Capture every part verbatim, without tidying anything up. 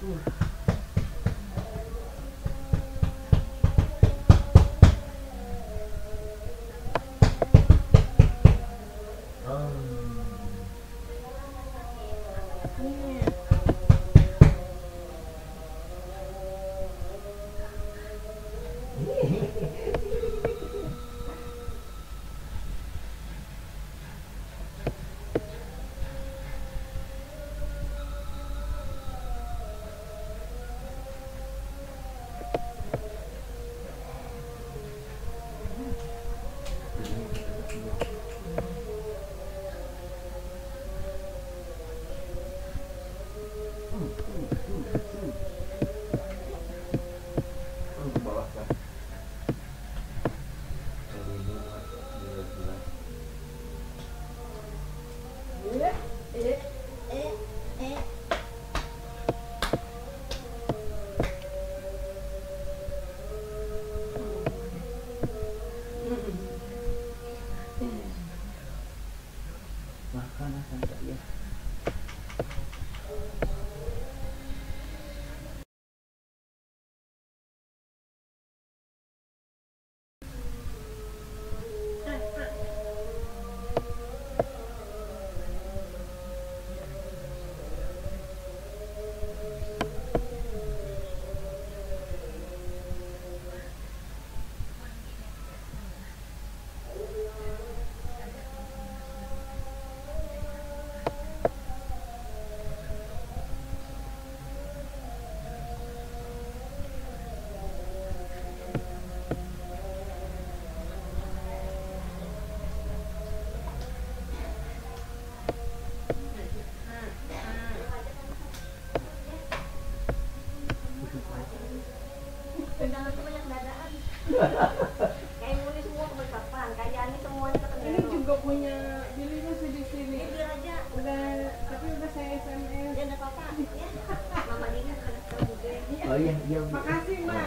Kayak muli semua ke Balikpapan, kayak Ani semuanya ke Tenggara. Ini juga punya Billy masih di sini. Ini biar aja. Udah, tapi udah saya S M S. Ya enggak apa-apa ya. Mama Dina ada sekarang juga. Oh iya, iya. Makasih, Mbak.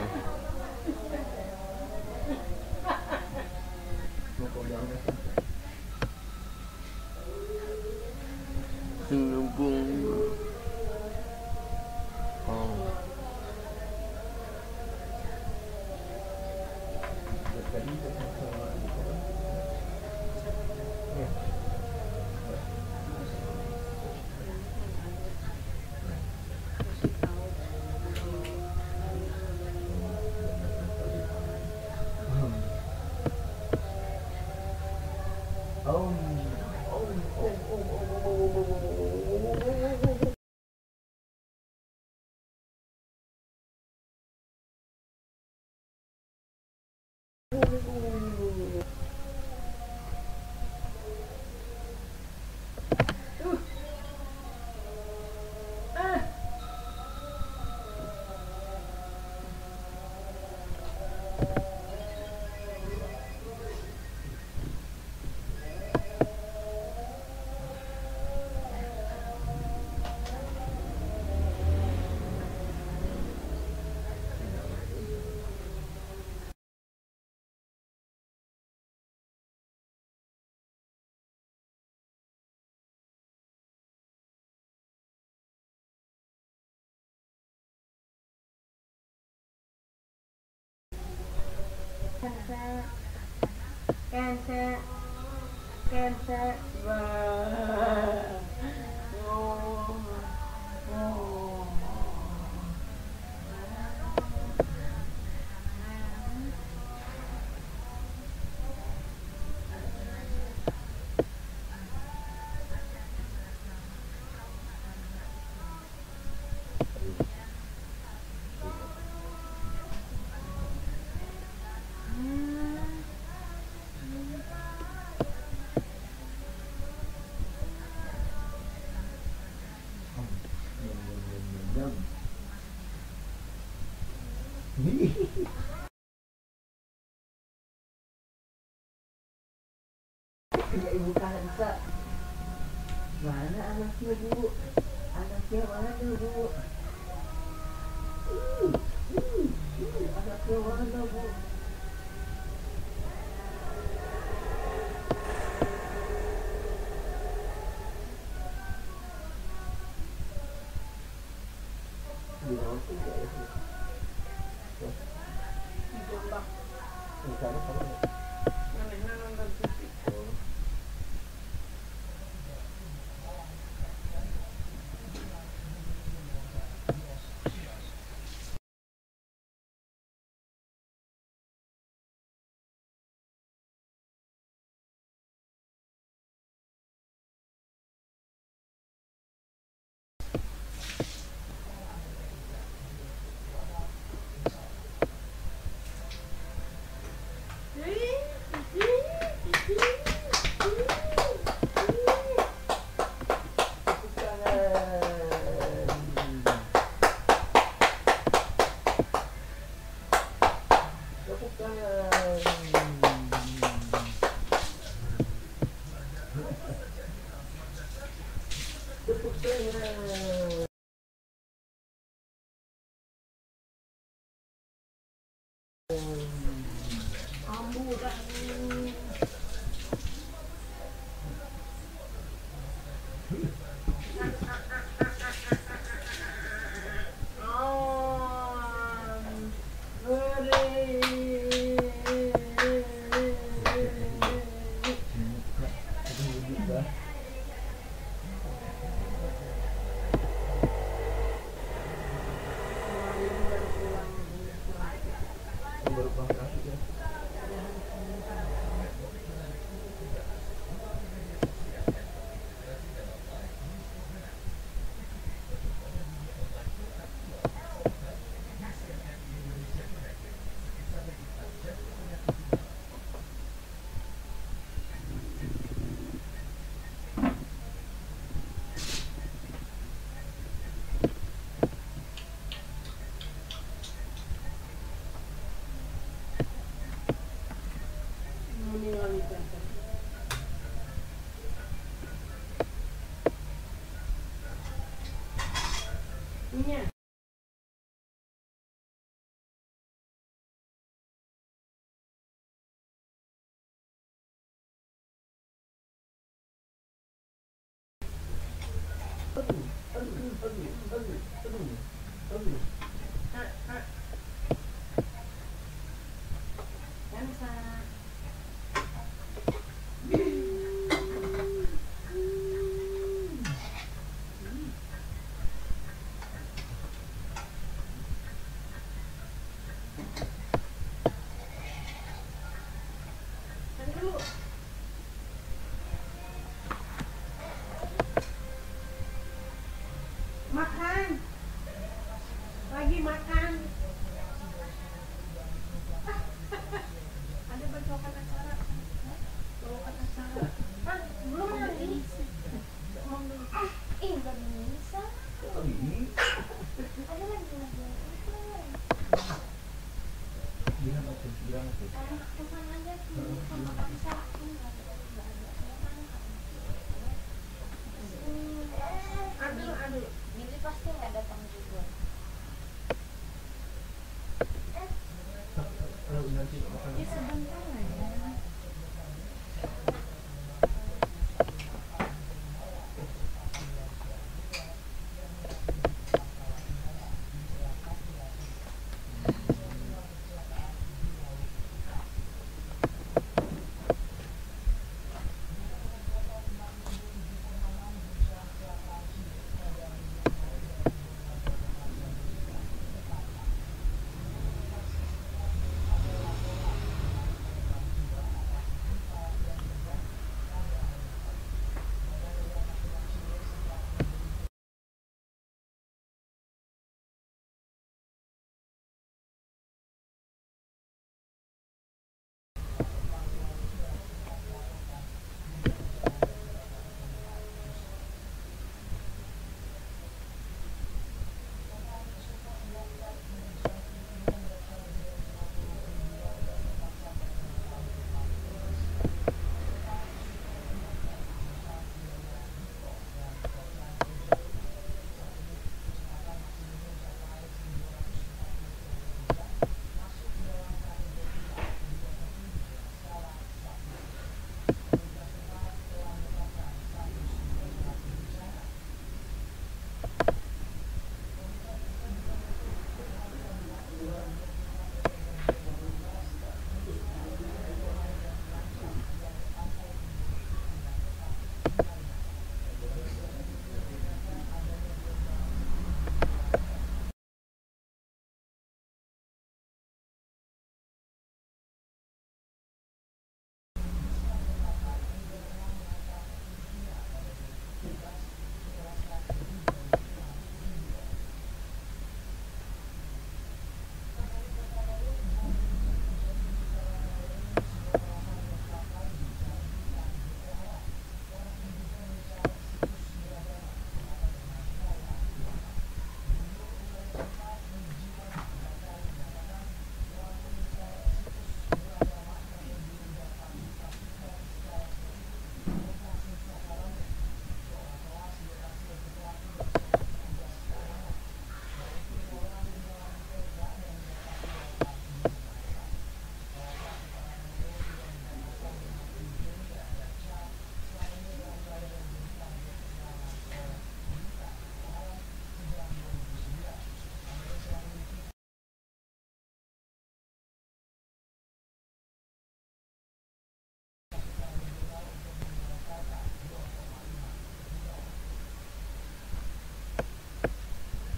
Numpung. Oh. Cancer, cancer, cancer. Wah. Oh. Oh. Ya ibu Kansa, mana anaknya bu? Anaknya mana bu? Uh, uh, uh, anaknya mana bu? Di bawah tuh nggak ada sih. Di Jombang. Di sana sama nggak? Namanya nonton T V. Oh. Ambu dah. Baru pulang kasih ya. Punya. Aduh, aduh, aduh, aduh, aduh, aduh. Dansa. Aduh. Makan. Lagi makan. Ada bacokan acara. Bacokan acara. Ah, belum lagi. Ngomong dulu. Ih, nggak bisa. Ih, Ada lagi lagi. bilang apa? Bilang apa? Teman aja tuh, sama kakak bisa. Nggak ada, nggak ada. Aduh, aduh. Billy pasti nggak datang juga. Kalau nanti makan Ya sebentar aja.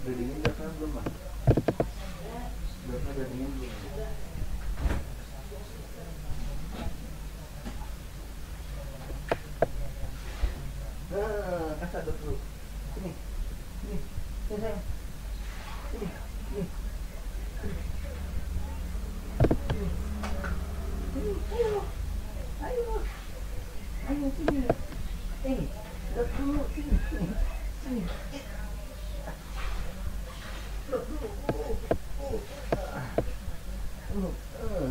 Udah dingin udah kan belum mas? Udah kan udah dingin belum? Nah, kasih aduk dulu. Sini, sini, sini sayang. Sini, sini, sini, sini, ayo, ayo, ayo sini. Eh, aduk dulu sini, sini, sini. Aduk dulu. Oh, oh, ah, oh, ah.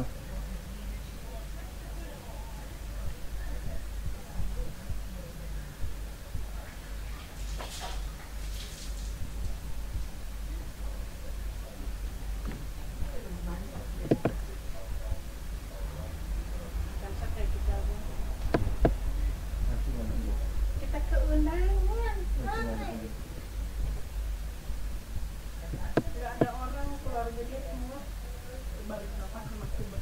Dasar kayak kita. Nanti mana dulu? Kita ke undangan. Nanti mana dulu? Nggak ada orang, keluarga dia semua balik apa sama Kuba.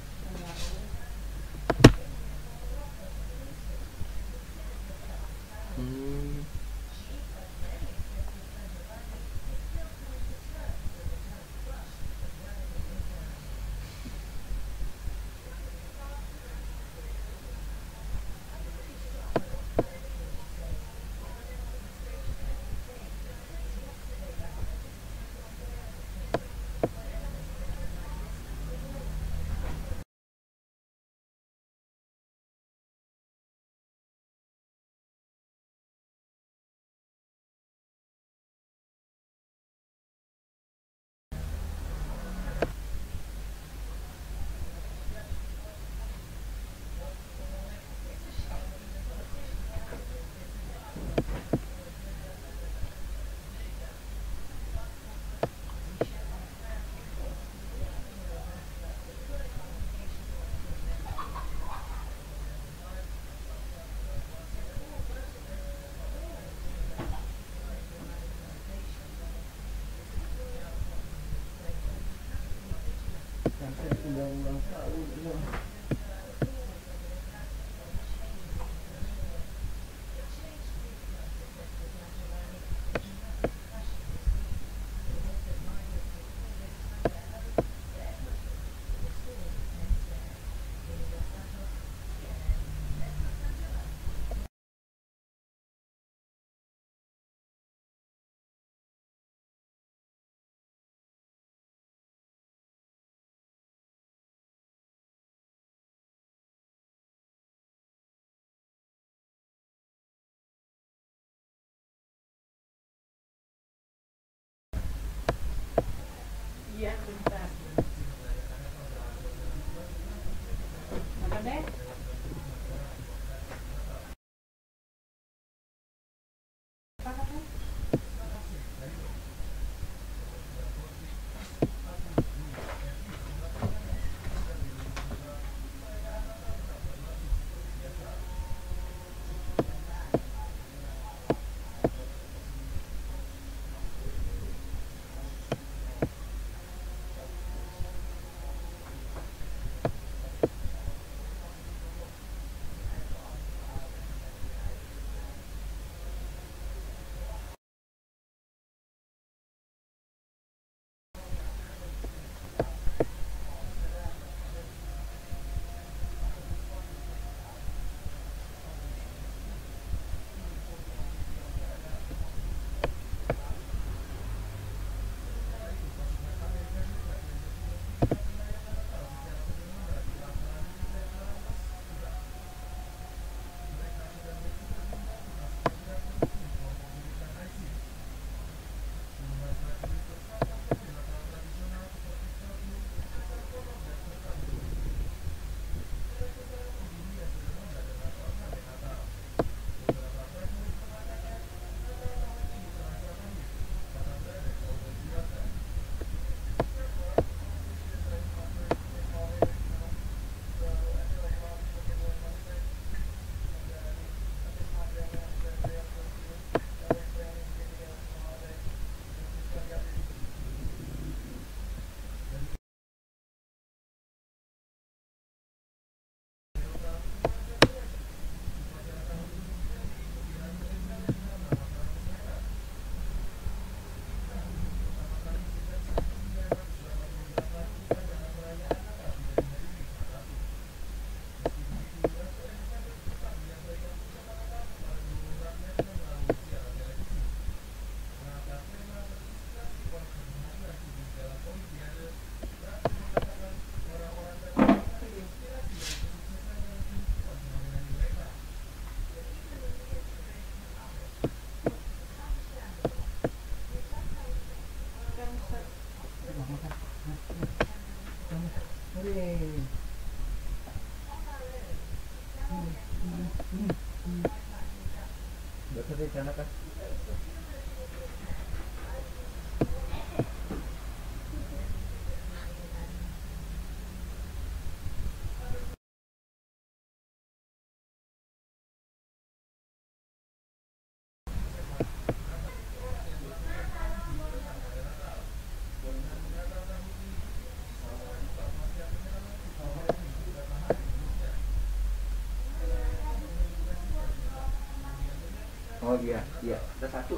Hmm. Sampai ulang ulang tahun. sana kan. Oh iya, iya. Ada satu